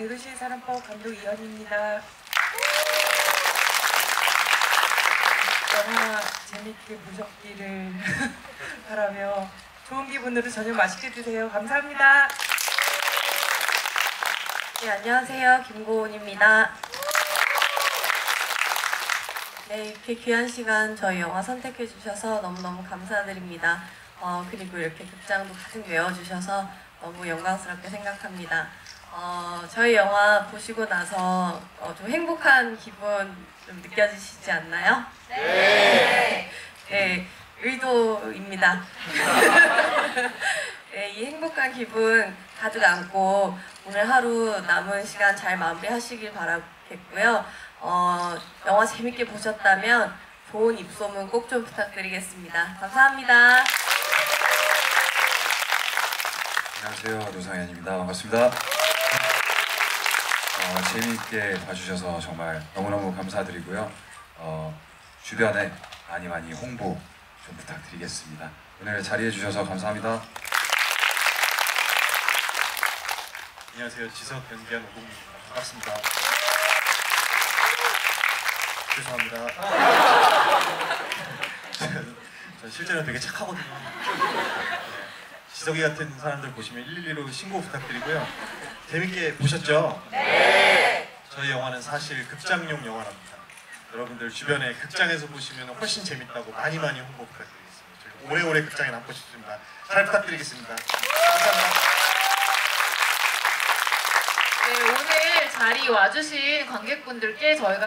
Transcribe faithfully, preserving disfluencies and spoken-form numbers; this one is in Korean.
대도시 사람법 감독 이현입니다. 영화 재밌게 보셨기를 바라며 좋은 기분으로 저녁 맛있게 드세요. 감사합니다. 네, 안녕하세요. 김고은입니다. 네, 이렇게 귀한 시간 저희 영화 선택해 주셔서 너무너무 감사드립니다. 어, 그리고 이렇게 극장도 가득 메워주셔서 너무 영광스럽게 생각합니다. 어, 저희 영화 보시고 나서 어, 좀 행복한 기분 좀 느껴지시지 않나요? 네! 네, 의도입니다. 네, 이 행복한 기분 가득 안고 오늘 하루 남은 시간 잘 마무리하시길 바라겠고요. 어, 영화 재밌게 보셨다면 좋은 입소문 꼭 좀 부탁드리겠습니다. 감사합니다. 안녕하세요, 노상현입니다. 반갑습니다. 어, 재미있게 봐주셔서 정말 너무너무 감사드리고요. 어, 주변에 많이 많이 홍보 좀 부탁드리겠습니다. 오늘 자리해 주셔서 감사합니다. 안녕하세요, 지석 연기한 오공입니다. 반갑습니다. 죄송합니다. 저 실제로 되게 착하거든요. 네. 지석이 같은 사람들 보시면 일일이로 신고 부탁드리고요. 재밌게 보셨죠? 네! 저희 영화는 사실 극장용 영화랍니다. 여러분들 주변에 극장에서 보시면 훨씬 재밌다고 많이 많이 홍보 부탁드리겠습니다. 저희 오래오래 극장에 남고 싶습니다. 잘 부탁드리겠습니다. 감사합니다. 네, 오늘 자리 와주신 관객분들께 저희가